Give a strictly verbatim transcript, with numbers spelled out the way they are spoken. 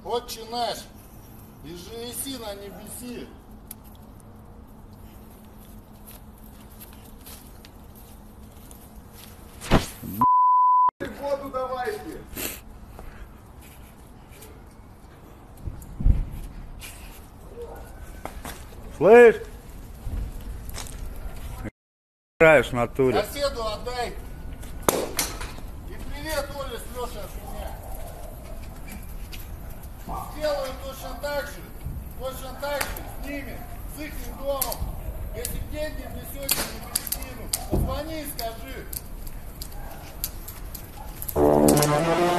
Отче наш, и же еси на небеси. Воду давайте. Слышь? Играешь в натуре. Соседу отдай. И привет, Оля, с Лешей от меня. Делаю точно так же, точно так же с ними, с их домом. Если деньги мне сегодня не перекину, позвони и скажи.